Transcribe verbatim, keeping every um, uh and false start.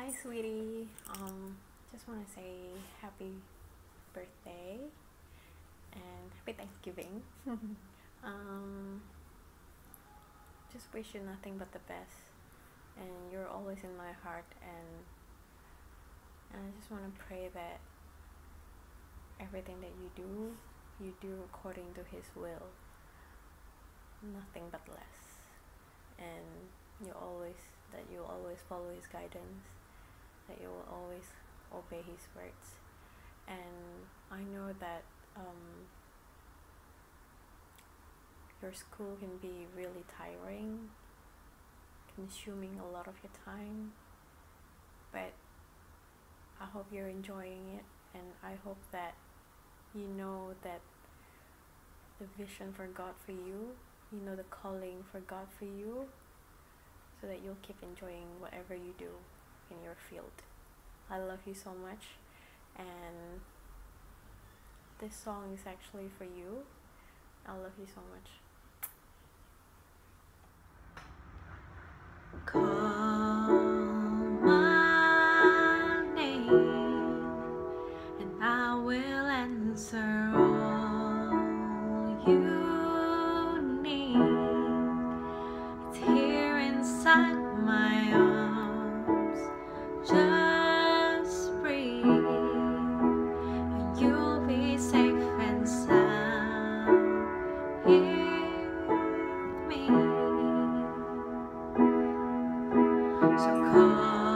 Hi, sweetie. Um, just want to say happy birthday and happy Thanksgiving. um, just wish you nothing but the best, and you're always in my heart. And and I just want to pray that everything that you do, you do according to His will, nothing but less. And you always that you always follow His guidance, that you will always obey His words. And I know that um, your school can be really tiring, consuming a lot of your time, but I hope you're enjoying it, and I hope that you know that the vision for God for you, you know the calling for God for you, so that you'll keep enjoying whatever you do in your field. I love you so much, and this song is actually for you. I love you so much. Call my name, and I will answer all you need. It's here inside my arms. Just breathe, and you'll be safe and sound. Hear me. So call